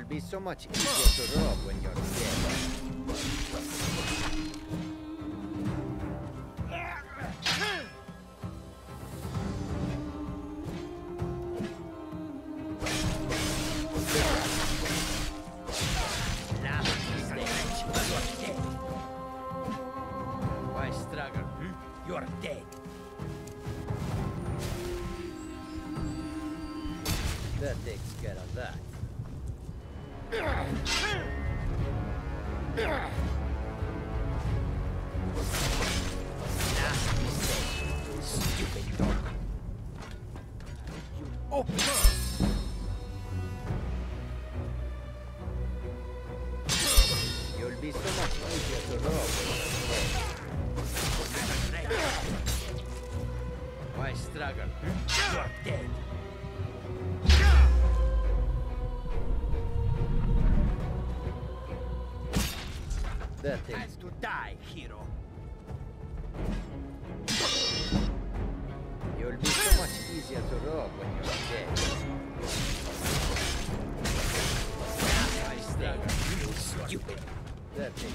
be so much easier to rob when you're dead. Why struggle? You're dead. That takes care of that. Last mistake, stupid dog. You open. You'll be so much easier to rob when you're dead. Why struggle? You're dead. That has to die, hero. You'll be so much easier to rob when you're dead. I struggle, you stupid. That thing.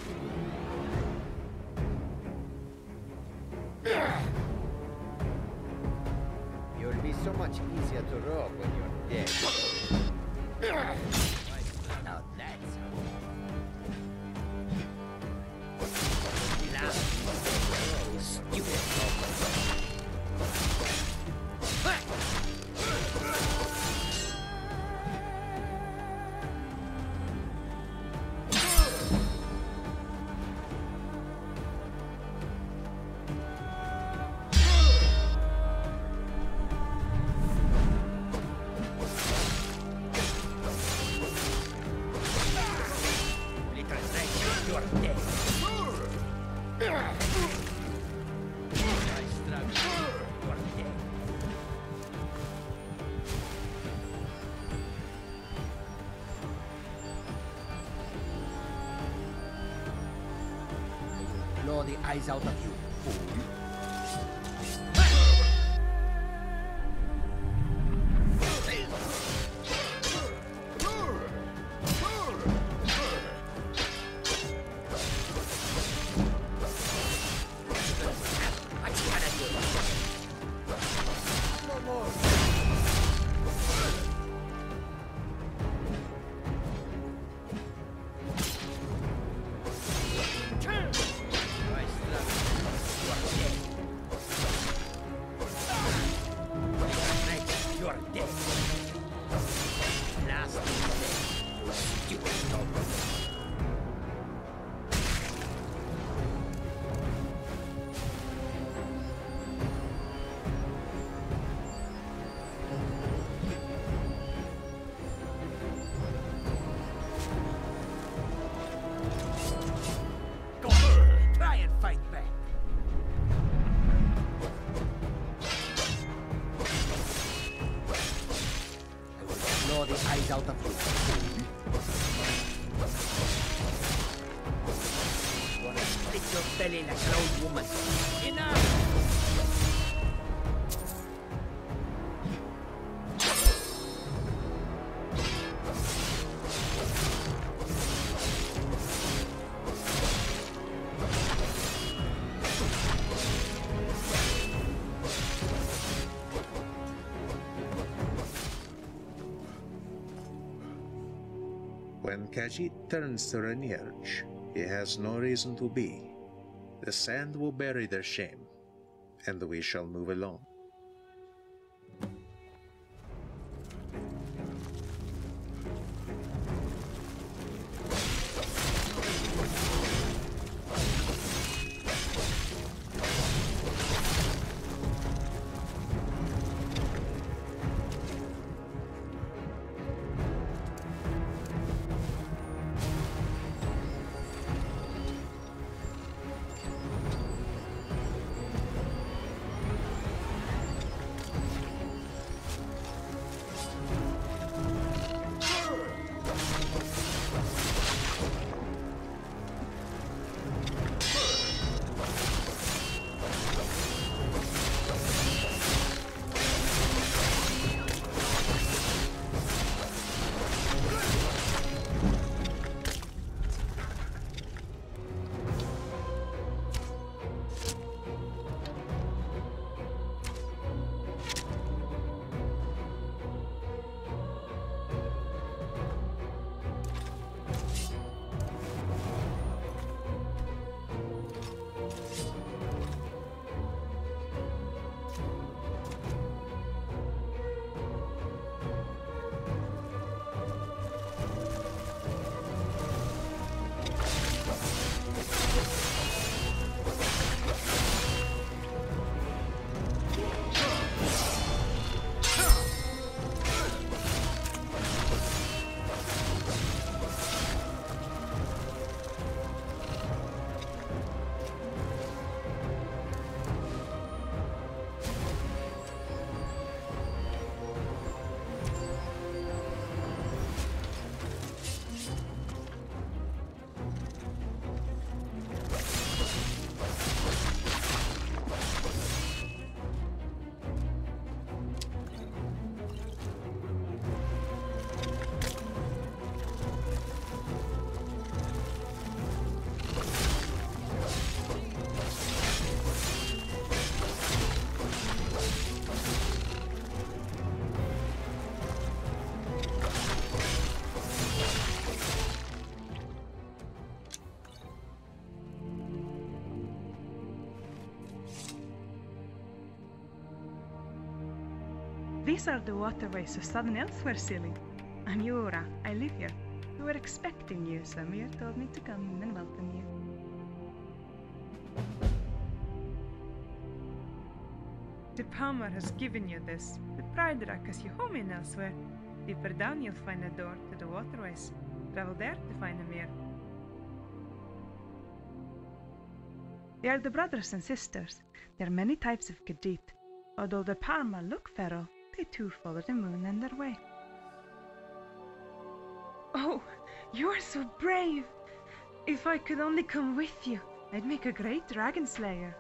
You'll be so much easier to rob when you're dead. Now that's blow the eyes out of you, fool. Out of you. Wanna split your belly like an old woman. Enough! When Khajiit turns to Renierge, he has no reason to be. The sand will bury their shame, and we shall move along. These are the waterways of southern Elsweyr, silly. I'm Yura. I live here. We were expecting you, so Mir told me to come in and welcome you. The Palmer has given you this. The Pride Rock has you home in Elsweyr. Deeper down you'll find a door to the waterways. Travel there to find Mir. They are the brothers and sisters. There are many types of Khajiit. Although the Parma look feral, they too follow the moon and their way. Oh, you are so brave! If I could only come with you, I'd make a great dragon slayer.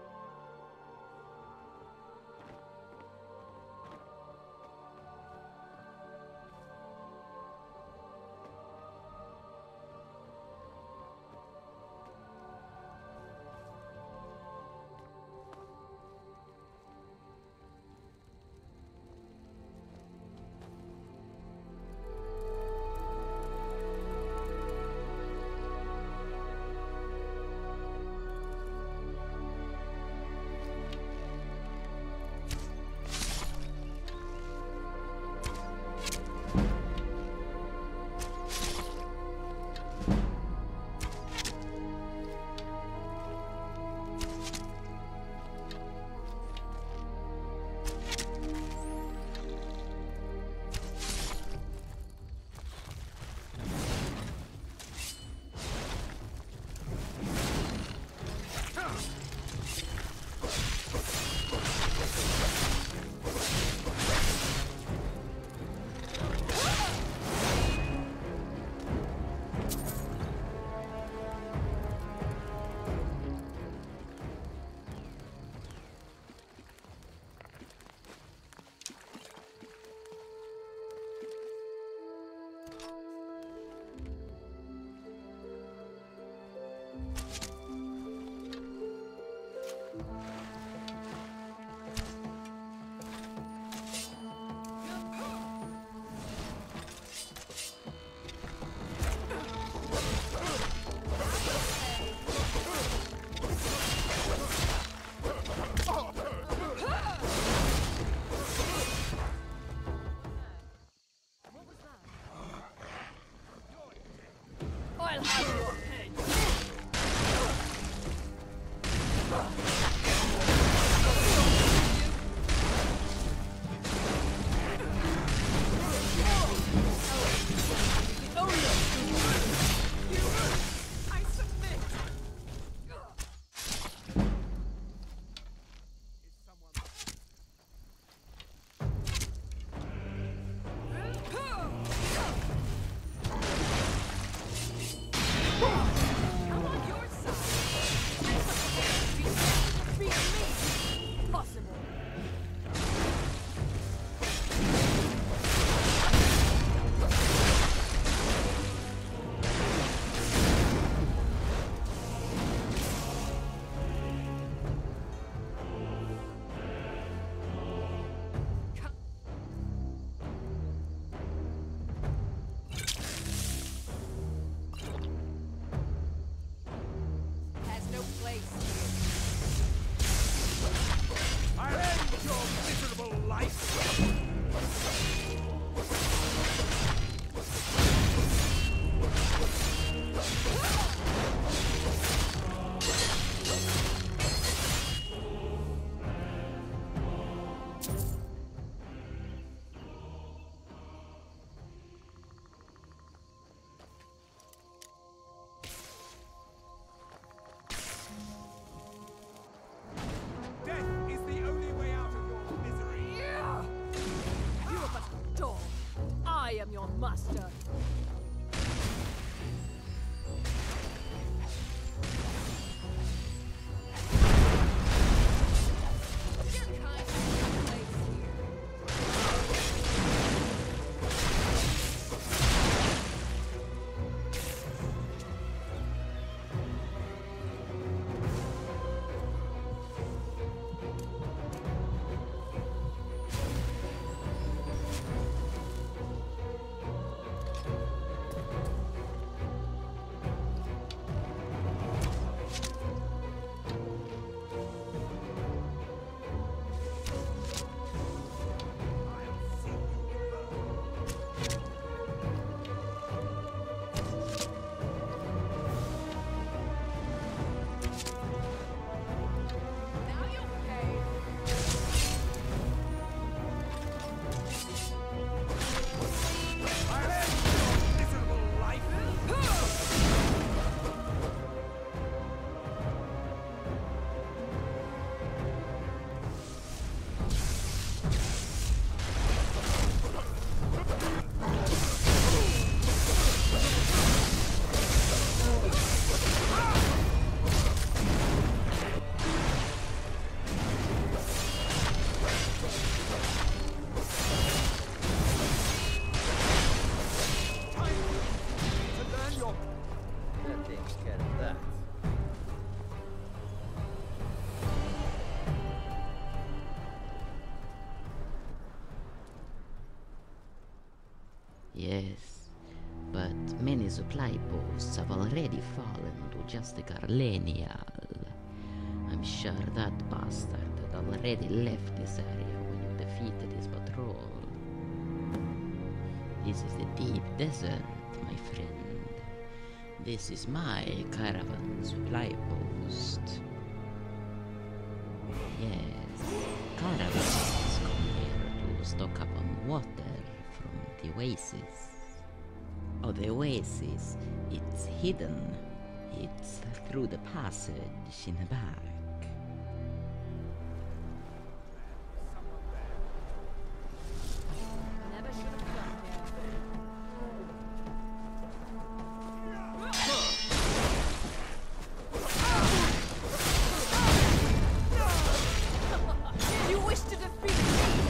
Master. takes care of that. Yes, but many supply posts have already fallen to just the Carlenial. I'm sure that bastard had already left this area when you defeated his patrol. This is the deep desert, my friend. This is my caravan supply post. Yes, caravans come here to stock up on water from the oasis. Oh, the oasis, it's hidden. It's through the passage in the back. Never should have come here. You wish to defeat me?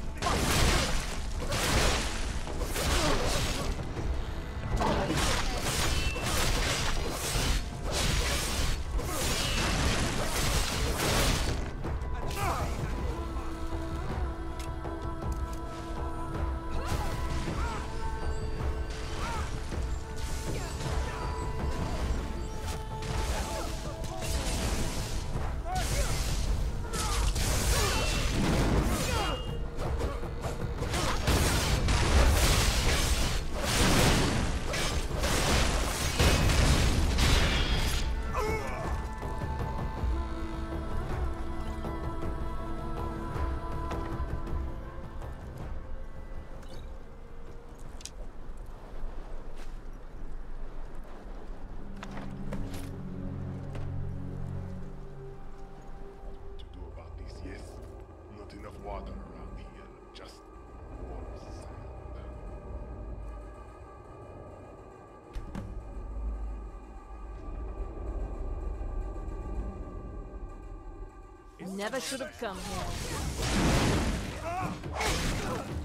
Water around here, just warm sand. Never should have come here.